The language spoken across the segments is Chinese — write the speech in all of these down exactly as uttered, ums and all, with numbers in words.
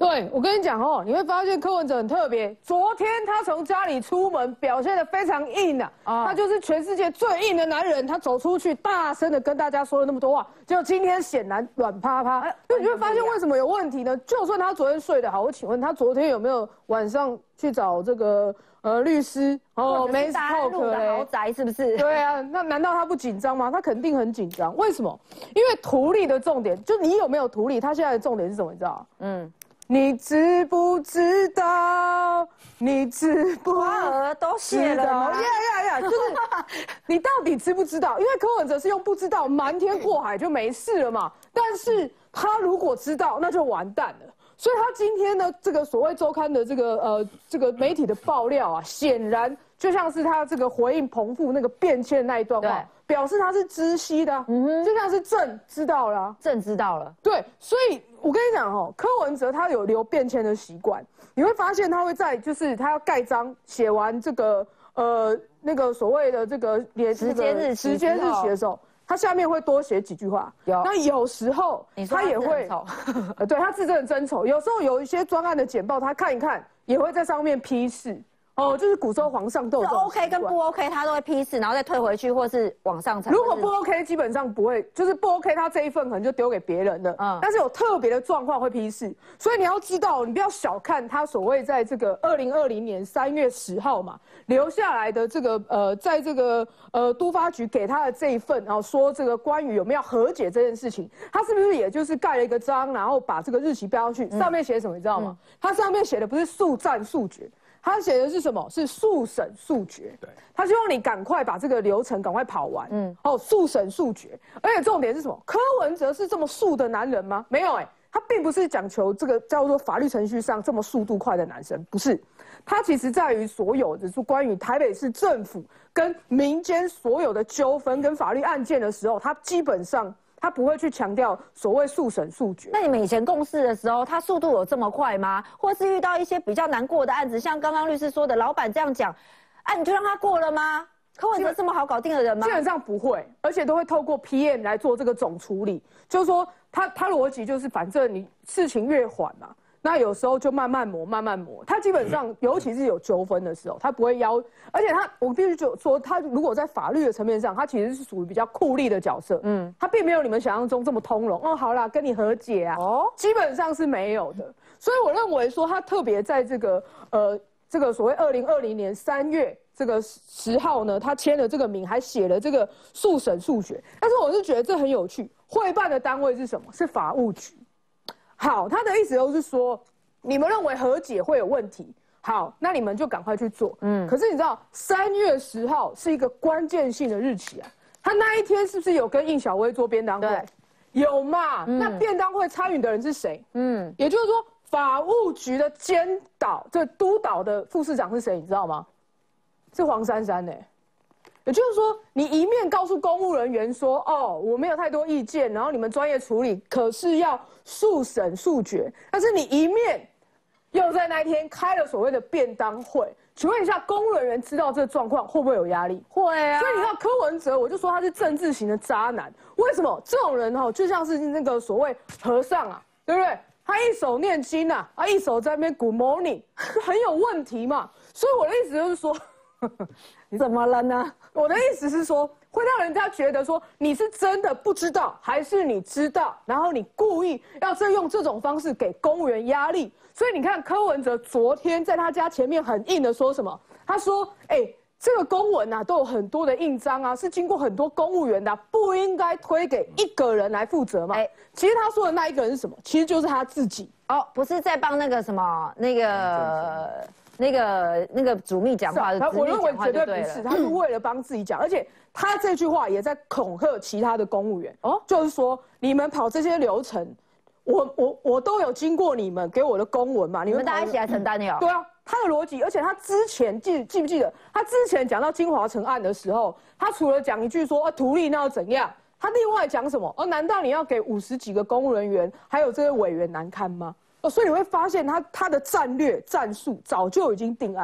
对，我跟你讲哦，你会发现柯文哲很特别。昨天他从家里出门，表现得非常硬啊，啊他就是全世界最硬的男人。他走出去，大声的跟大家说了那么多话，结果今天显然软趴趴。所以你会发现为什么有问题呢？就算他昨天睡得好，我请问他昨天有没有晚上去找这个呃律师？哦，没大陆的豪宅是不是？ 对啊，那难道他不紧张吗？他肯定很紧张。为什么？因为图利的重点，就你有没有图利，他现在的重点是什么？你知道？嗯。你知不知道？你知不花儿都谢了吗？ 呀呀呀！就是你到底知不知道？因为柯文哲是用不知道瞒天过海就没事了嘛。但是他如果知道，那就完蛋了。所以他今天呢，这个所谓周刊的这个呃这个媒体的爆料啊，显然就像是他这个回应彭富那个变迁那一段话。表示他是知悉的，嗯哼，就像是郑知道了、啊， 郑知道了， 对，所以我跟你讲哦，柯文哲他有留便签的习惯，你会发现他会在就是他要盖章写完这个呃那个所谓的这个连时间日期时间日期的时候，他下面会多写几句话。 有， 那有时候他也会，呃，对他字真的真丑，有时候有一些专案的简报，他看一看也会在上面批示。哦，就是古时候皇上都有这种 OK 跟不 OK， 他都会批示，然后再退回去，或是往上呈。 如果不 OK， 基本上不会，就是不 OK， 他这一份可能就丢给别人了。嗯，但是有特别的状况会批示，所以你要知道，你不要小看他所谓在这个二零二零年三月十号嘛留下来的这个呃，在这个呃都发局给他的这一份，然后说这个关于有没有和解这件事情，他是不是也就是盖了一个章，然后把这个日期标上去，嗯、上面写什么你知道吗？嗯、他上面写的不是速战速决。他写的是什么？是速审速决。对，他希望你赶快把这个流程赶快跑完。嗯，哦，速审速决。而且重点是什么？柯文哲是这么速的男人吗？没有哎、欸，他并不是讲求这个叫做法律程序上这么速度快的男生，不是。他其实在于所有的就关于台北市政府跟民间所有的纠纷跟法律案件的时候，他基本上。他不会去强调所谓速审速决。 那你们以前共事的时候，他速度有这么快吗？或是遇到一些比较难过的案子，像刚刚律师说的，老板这样讲，啊，你就让他过了吗？柯文哲这么好搞定的人吗？ 基本上不会，而且都会透过 P M 来做这个总处理。就是说他，他他逻辑就是，反正你事情越缓嘛。那有时候就慢慢磨，慢慢磨。他基本上，尤其是有纠纷的时候，他不会要，而且他，我必须就说，他如果在法律的层面上，他其实是属于比较酷吏的角色，嗯，他并没有你们想象中这么通融。哦，好啦，跟你和解啊，哦，基本上是没有的。所以我认为说，他特别在这个呃这个所谓二零二零年三月这个十号呢，他签了这个名，还写了这个速审速决。但是我是觉得这很有趣，会办的单位是什么？是法务局。好，他的意思就是说，你们认为和解会有问题，好，那你们就赶快去做。嗯，可是你知道，三月十号是一个关键性的日期啊。他那一天是不是有跟应小薇做便当会？对，有嘛？嗯、那便当会参与的人是谁？嗯，也就是说，法务局的监导，这督导的副市长是谁？你知道吗？是黄珊珊呢、欸。也就是说，你一面告诉公务人员说，哦，我没有太多意见，然后你们专业处理，可是要速审速决。但是你一面又在那一天开了所谓的便当会，请问一下，公务人员知道这个状况会不会有压力？ 会啊。 所以你知道柯文哲，我就说他是政治型的渣男。为什么？这种人哈、哦，就像是那个所谓和尚啊，对不对？他一手念经啊，啊，一手在那边 Good morning， 很有问题嘛。所以我的意思就是说。 你怎么了呢？ 我的意思是说，会让人家觉得说你是真的不知道，还是你知道，然后你故意要再用这种方式给公务员压力。所以你看，柯文哲昨天在他家前面很硬的说什么？他说：“哎、欸，这个公文啊，都有很多的印章啊，是经过很多公务员的、啊，不应该推给一个人来负责嘛。欸”其实他说的那一个人是什么？其实就是他自己哦，不是在帮那个什么那个。那个那个主秘讲话的， 我认为绝对不是，他是为了帮自己讲，而且他这句话也在恐吓其他的公务员哦，就是说你们跑这些流程，我我我都有经过你们给我的公文嘛， 你们大家一起来承担哟。 对啊，他的逻辑，而且他之前记记不记得，他之前讲到金华城案的时候，他除了讲一句说啊图利那要怎样，他另外讲什么？哦，难道你要给五十几个公务人员还有这些委员难堪吗？哦，所以你会发现他他的战略战术早就已经定案了。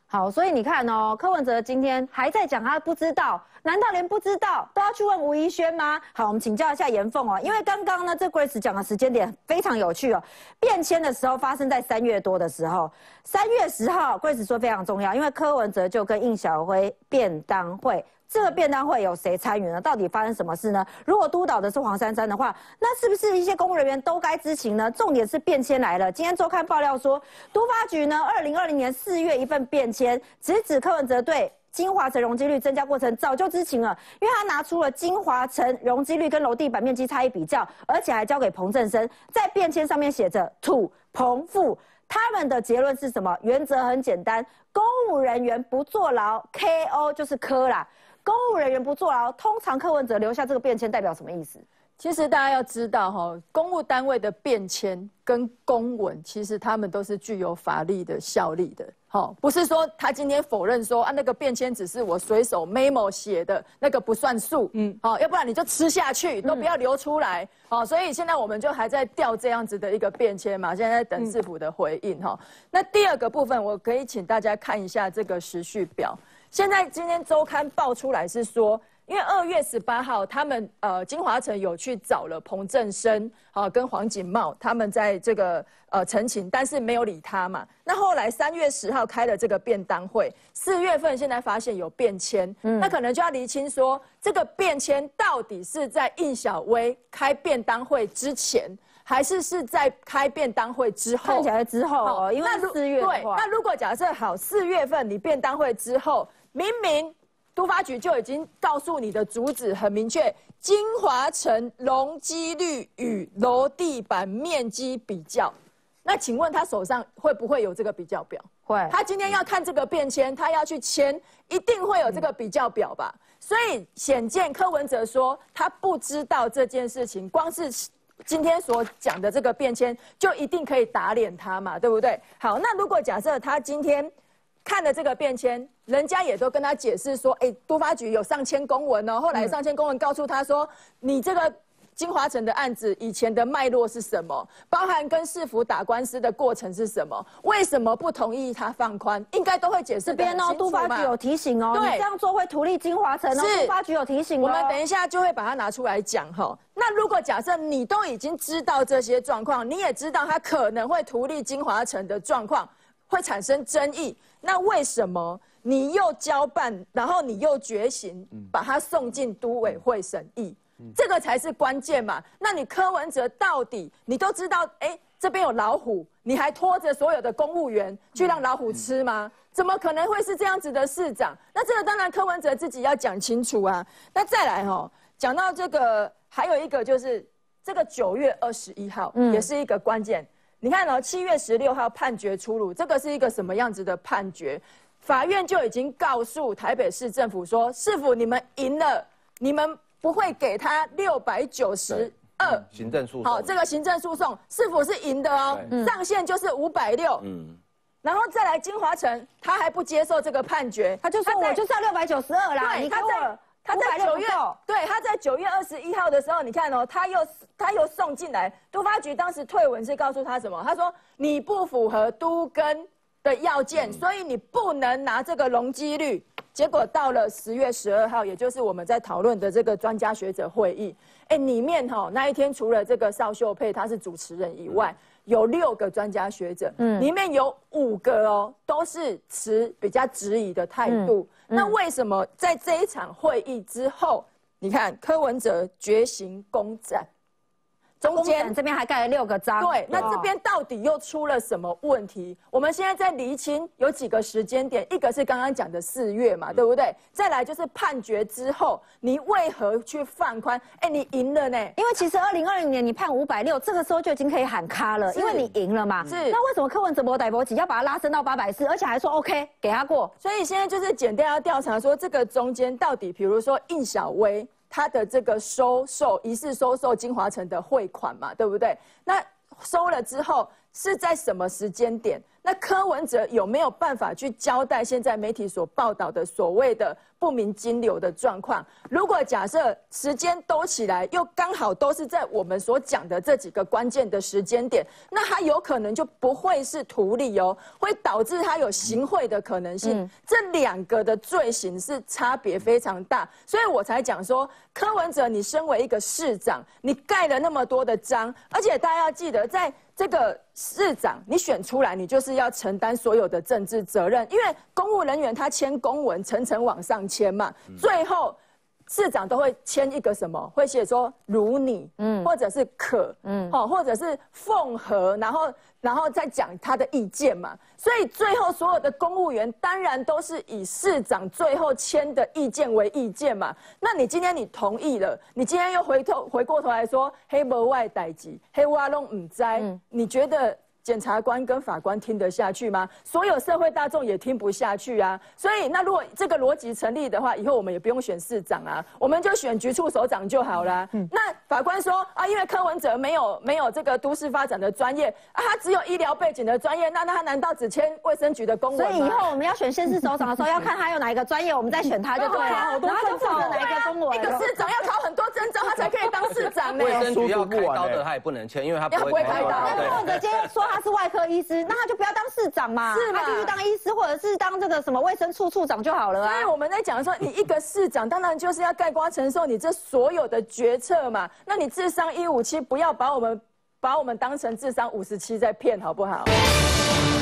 好，所以你看哦，柯文哲今天还在讲他不知道，难道连不知道都要去问吴怡萱吗？好，我们请教一下严凤哦，因为刚刚呢，这 Grace 讲的时间点非常有趣哦，变迁的时候发生在三月多的时候，三月十号 Grace 说非常重要，因为柯文哲就跟应晓辉便当会。这个便当会有谁参与呢？到底发生什么事呢？如果督导的是黄珊珊的话，那是不是一些公务人员都该知情呢？重点是变迁来了。今天周刊爆料说，都发局呢，二零二零年四月一份变迁，直指柯文哲对精华层容积率增加过程早就知情了，因为他拿出了精华层容积率跟楼地板面积差异比较，而且还交给彭正生，在变迁上面写着土彭富。他们的结论是什么？原则很简单，公务人员不坐牢 ，K O 就是柯啦。公务人员不坐牢，通常柯文哲留下这个变迁代表什么意思？ 其实大家要知道哈，公务单位的变迁跟公文，其实他们都是具有法律的效力的。好，不是说他今天否认说啊那个变迁只是我随手 memo 写的，那个不算数。嗯，好，要不然你就吃下去，都不要流出来。好，所以现在我们就还在调这样子的一个变迁嘛，现在在等市府的回应哈。那第二个部分，我可以请大家看一下这个时序表。现在今天周刊爆出来是说，因为二月十八号他们呃金华城有去找了彭正生啊跟黄锦茂，他们在这个呃陈情，但是没有理他嘛。那后来三月十号开了这个便当会，四月份现在发现有变迁，嗯、那可能就要厘清说这个变迁到底是在应晓薇开便当会之前。还是是在开便当会之后， 看起来之后哦，因为四月的话， 对，那如果假设好四月份你便当会之后，明明都发局就已经告诉你的主旨很明确，精华城容积率与楼地板面积比较，那请问他手上会不会有这个比较表？ 会。他今天要看这个变迁，他要去签，一定会有这个比较表吧？所以显见柯文哲说他不知道这件事情，光是。今天所讲的这个变迁，就一定可以打脸他嘛，对不对？好，那如果假设他今天看了这个变迁，人家也都跟他解释说，哎，都发局有上千公文哦，后来上千公文告诉他说，你这个金华城的案子以前的脉络是什么，包含跟市府打官司的过程是什么，为什么不同意他放宽，应该都会解释得很清楚嘛。 这边哦，都发局有提醒哦，你这样做会图利金华城哦，都发局有提醒哦。 我们等一下就会把它拿出来讲哈。那如果假设你都已经知道这些状况，你也知道它可能会图利金华城的状况，会产生争议，那为什么你又交办，然后你又决心把它送进都委会审议？这个才是关键嘛。那你柯文哲到底你都知道，哎，这边有老虎，你还拖着所有的公务员去让老虎吃吗？怎么可能会是这样子的市长？那这个当然柯文哲自己要讲清楚啊。那再来哈、哦，讲到这个，还有一个就是这个九月二十一号、嗯、也是一个关键。你看哦，七月十六号判决出炉，这个是一个什么样子的判决？法院就已经告诉台北市政府说，市府你们赢了，你们不会给他六百九十二行政诉讼。 好，这个行政诉讼市府是赢的哦，上限就是五百六。嗯。然后再来金华城，他还不接受这个判决， 他就说我就是要六百九十二啦。 对，他在他在九月，对，他在九月二十一号的时候，你看哦，他又他又送进来，都发局当时退文是告诉他什么？他说你不符合都更的要件，嗯、所以你不能拿这个容积率。结果到了十月十二号，也就是我们在讨论的这个专家学者会议，哎，里面哈、哦、那一天除了这个邵秀佩他是主持人以外。有六个专家学者，嗯，里面有五个哦，都是持比较质疑的态度。嗯嗯、那为什么在这一场会议之后，你看柯文哲决行攻占，中间这边还盖了六个章， 对，那这边到底又出了什么问题？我们现在在厘清有几个时间点，一个是刚刚讲的四月嘛，对不对？再来就是判决之后，你为何去放宽？哎，你赢了呢？ 因为其实二零二零年你判五百六，这个时候就已经可以喊卡了，因为你赢了嘛。 是。 那为什么柯文哲博逮博几要把它拉升到八百四，而且还说 OK 给他过？ 所以现在就是检调要调查说这个中间到底，比如说应晓薇。他的这个收受疑似收受金华城的汇款嘛，对不对？那收了之后， 是在什么时间点？那柯文哲有没有办法去交代现在媒体所报道的所谓的不明金流的状况？如果假设时间兜起来，又刚好都是在我们所讲的这几个关键的时间点，那他有可能就不会是图利哦，会导致他有行贿的可能性。嗯、这两个的罪行是差别非常大，所以我才讲说，柯文哲，你身为一个市长，你盖了那么多的章，而且大家要记得在。这个市长你选出来，你就是要承担所有的政治责任，因为公务人员他签公文层层往上签嘛，最后市长都会签一个什么，会写说如你，嗯，或者是可，嗯，好，或者是奉和，然后然后再讲他的意见嘛，所以最后所有的公务员当然都是以市长最后签的意见为意见嘛。那你今天你同意了，你今天又回头回过头来说黑无外代志，黑挖拢唔知，嗯、你觉得？检察官跟法官听得下去吗？所有社会大众也听不下去啊！所以，那如果这个逻辑成立的话，以后我们也不用选市长啊，我们就选局处首长就好了。嗯、那法官说啊，因为柯文哲没有没有这个都市发展的专业啊，他只有医疗背景的专业，那那他难道只签卫生局的公文吗？ 所以以后我们要选县市首长的时候，要看他有哪一个专业，我们再选他就对了。然后就负责哪一个公文。 一个市长要考很多证照，他才可以当市长呢。 卫生局要开刀的他也不能签，因为他不会开刀。 那柯文哲今天说他是外科医师，那他就不要当市长嘛， 是嘛？ 他继续当医师，或者是当这个什么卫生处处长就好了啊。 所以我们在讲说，你一个市长，当然就是要概括承受你这所有的决策嘛。那你智商一五七，不要把我们把我们当成智商五十七在骗，好不好？